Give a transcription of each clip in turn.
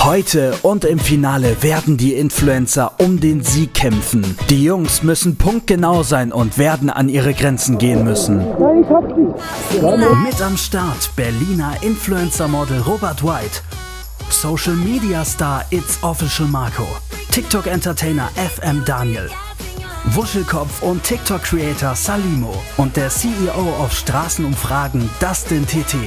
Heute und im Finale werden die Influencer um den Sieg kämpfen. Die Jungs müssen punktgenau sein und werden an ihre Grenzen gehen müssen. Mit am Start Berliner Influencer-Model Robert White, Social Media Star It's Official Marco, TikTok-Entertainer FM Daniel, Wuschelkopf und TikTok-Creator Salimo und der CEO auf Straßenumfragen Dustin TT.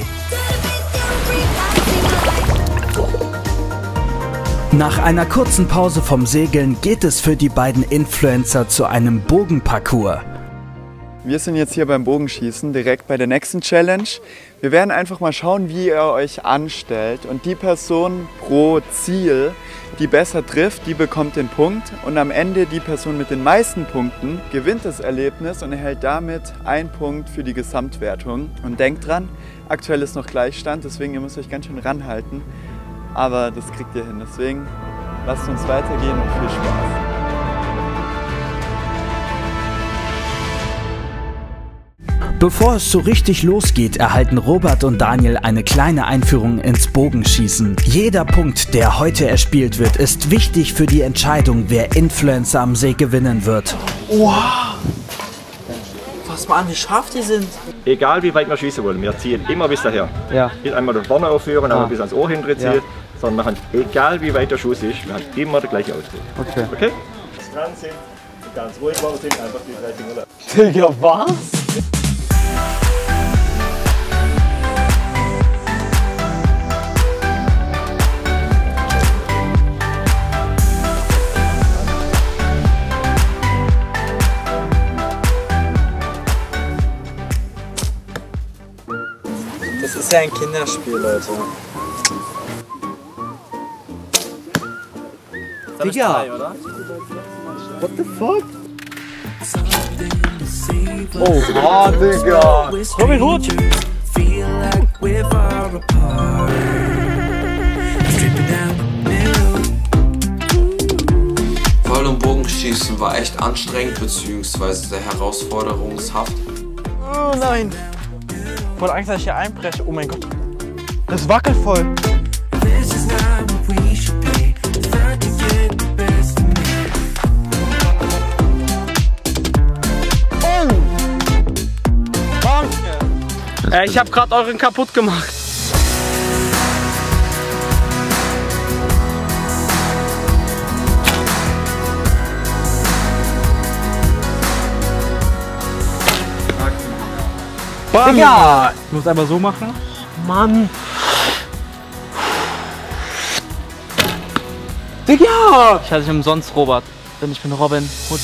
Nach einer kurzen Pause vom Segeln geht es für die beiden Influencer zu einem Bogenparcours. Wir sind jetzt hier beim Bogenschießen, direkt bei der nächsten Challenge. Wir werden einfach mal schauen, wie ihr euch anstellt. Und die Person pro Ziel, die besser trifft, die bekommt den Punkt. Und am Ende die Person mit den meisten Punkten gewinnt das Erlebnis und erhält damit einen Punkt für die Gesamtwertung. Und denkt dran, aktuell ist noch Gleichstand, deswegen ihr müsst euch ganz schön ranhalten. Aber das kriegt ihr hin, deswegen lasst uns weitergehen und viel Spaß. Bevor es so richtig losgeht, erhalten Robert und Daniel eine kleine Einführung ins Bogenschießen. Jeder Punkt, der heute erspielt wird, ist wichtig für die Entscheidung, wer Influencer am See gewinnen wird. Wow! Fass mal an, wie scharf die sind. Egal wie weit wir schießen wollen, wir ziehen immer bis daher. Ja. Nicht einmal von vorne aufführen, aber bis ans Ohr hinten ziehen, sondern machen, egal wie weit der Schuss ist, wir haben immer der gleiche Ausdruck. Okay? Dran sind, ganz ruhig sind, einfach die 3 Finger da. Digga, was? Das ist ja ein Kinderspiel, Leute. Digga! What the fuck? Oh, Digga! Robin Hood! Pfeil- und Bogenschießen war echt anstrengend bzw. sehr herausforderungshaft. Oh nein! Ich wollte Angst, dass ich hier einbreche. Oh mein Gott. Das wackelt voll. Oh! Danke! Ich habe gerade euren kaputt gemacht. Bam. Digga! Ich muss einfach so machen. Mann! Digga! Ich hatte dich umsonst, Robert. Denn ich bin Robin Hood.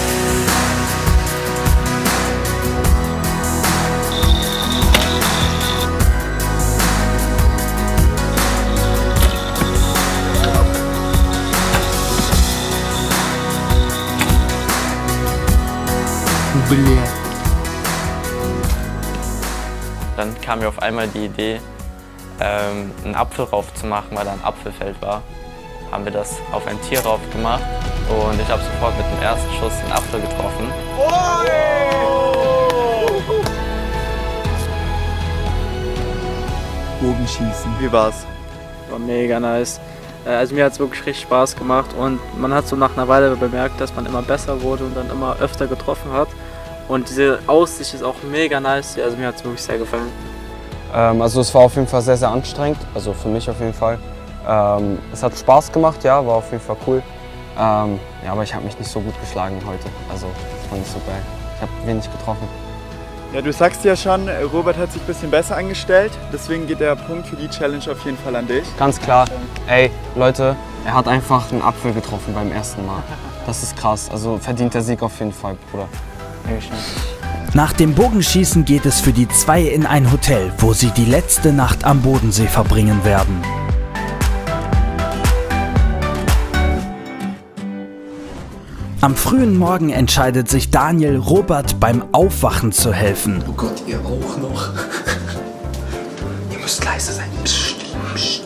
Dann kam mir auf einmal die Idee, einen Apfel rauf zu machen, weil da ein Apfelfeld war. Haben wir das auf ein Tier rauf gemacht und ich habe sofort mit dem ersten Schuss den Apfel getroffen. Bogenschießen. Wie war's? War mega nice. Also mir hat es wirklich richtig Spaß gemacht und man hat so nach einer Weile bemerkt, dass man immer besser wurde und dann immer öfter getroffen hat. Und diese Aussicht ist auch mega nice, also mir hat es wirklich sehr gefallen. Also es war auf jeden Fall sehr, sehr anstrengend, also für mich auf jeden Fall. Es hat Spaß gemacht, ja, war auf jeden Fall cool. Ja, aber ich habe mich nicht so gut geschlagen heute, also das war nicht so geil. Ich habe wenig getroffen. Ja, du sagst ja schon, Robert hat sich ein bisschen besser angestellt, deswegen geht der Punkt für die Challenge auf jeden Fall an dich. Ganz klar, ey Leute, er hat einfach einen Apfel getroffen beim ersten Mal. Das ist krass, also verdient der Sieg auf jeden Fall, Bruder. Nach dem Bogenschießen geht es für die zwei in ein Hotel, wo sie die letzte Nacht am Bodensee verbringen werden. Am frühen Morgen entscheidet sich Daniel, Robert beim Aufwachen zu helfen. Oh Gott, ihr auch noch. Ihr müsst leise sein. Psst, psst.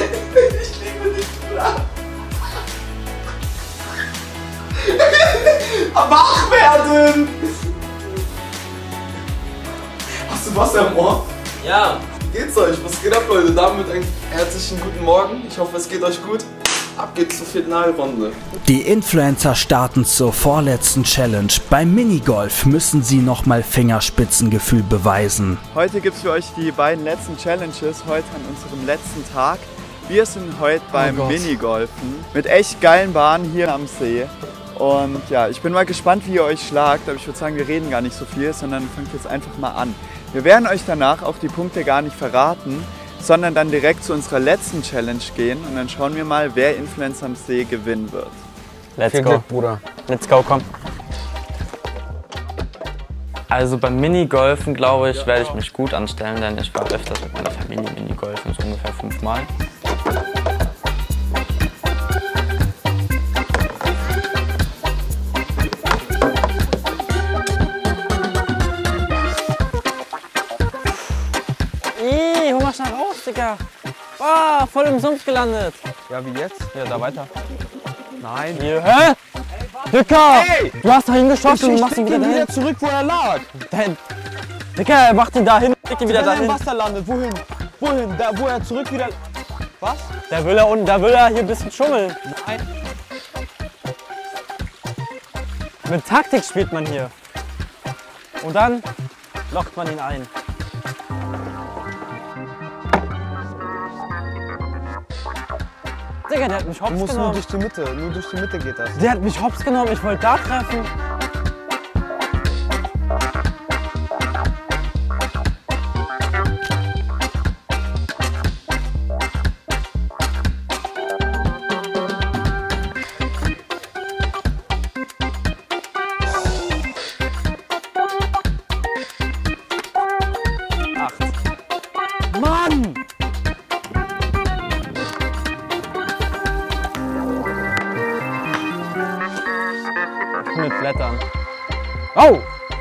Ich liebe dich, Bruder. Wach werden! Hast du Wasser im Ohr? Ja. Wie geht's euch? Was geht ab, Leute? Damit einen herzlichen guten Morgen. Ich hoffe, es geht euch gut. Ab geht's zur Finalrunde. Die Influencer starten zur vorletzten Challenge. Beim Minigolf müssen sie nochmal Fingerspitzengefühl beweisen. Heute gibt es für euch die beiden letzten Challenges, heute an unserem letzten Tag. Wir sind heute beim Minigolfen mit echt geilen Bahnen hier am See. Und ja, ich bin mal gespannt, wie ihr euch schlagt, aber ich würde sagen, wir reden gar nicht so viel, sondern fangt jetzt einfach mal an. Wir werden euch danach auch die Punkte gar nicht verraten, sondern dann direkt zu unserer letzten Challenge gehen und dann schauen wir mal, wer Influencer am See gewinnen wird. Let's Viel go. Glück, Bruder. Let's go, komm. Also beim Minigolfen, glaube ich, werde ich mich gut anstellen, denn ich war öfters mit meiner Familie Minigolfen, so ungefähr 5 Mal. Hol mal schnell raus, Digga. Oh, voll im Sumpf gelandet. Ja, wie jetzt? Ja, da weiter. Nein. Hier, hä? Dicker! Hey! Du hast da hingeschossen und machst ihn wieder dahin. zurück, wo er lag. Dicker, mach den dahin. Leg ihn wieder Wenn er dahin. im Wasser landet, wohin? Wohin? Da, wo er zurück wieder... Was? Da will er unten, da will er hier ein bisschen schummeln. Nein. Mit Taktik spielt man hier. Und dann lockt man ihn ein. Digga, der hat mich hops Du musst genommen. nur durch die Mitte geht das. Der hat mich hops genommen, ich wollte da treffen. Mann! Mit Blättern. Oh!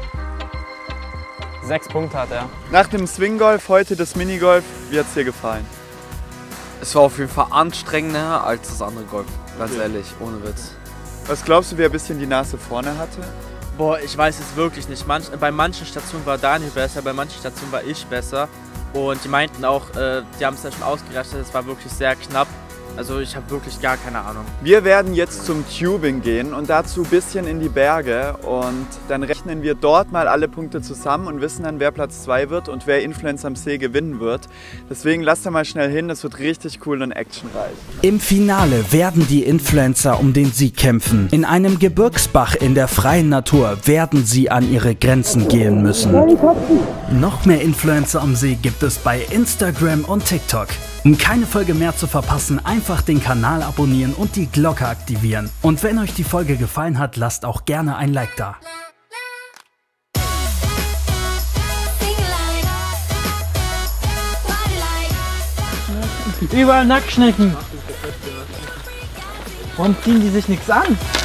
6 Punkte hat er. Nach dem Swinggolf, heute das Minigolf, wie hat es dir gefallen? Es war auf jeden Fall anstrengender als das andere Golf. Ganz ehrlich, ohne Witz. Was glaubst du, wer ein bisschen die Nase vorne hatte? Boah, ich weiß es wirklich nicht. Bei manchen Stationen war Daniel besser, bei manchen Stationen war ich besser. Und die meinten auch, die haben es ja schon ausgerechnet, es war wirklich sehr knapp. Also ich habe wirklich gar keine Ahnung. Wir werden jetzt zum Tubing gehen und dazu ein bisschen in die Berge und dann rechnen wir dort mal alle Punkte zusammen und wissen dann, wer Platz 2 wird und wer Influencer am See gewinnen wird. Deswegen lasst da mal schnell hin, das wird richtig cool und actionreich. Im Finale werden die Influencer um den Sieg kämpfen. In einem Gebirgsbach in der freien Natur werden sie an ihre Grenzen gehen müssen. Noch mehr Influencer am See gibt es bei Instagram und TikTok. Um keine Folge mehr zu verpassen, einfach den Kanal abonnieren und die Glocke aktivieren. Und wenn euch die Folge gefallen hat, lasst auch gerne ein Like da. Überall Nacktschnecken. Warum ziehen die sich nichts an?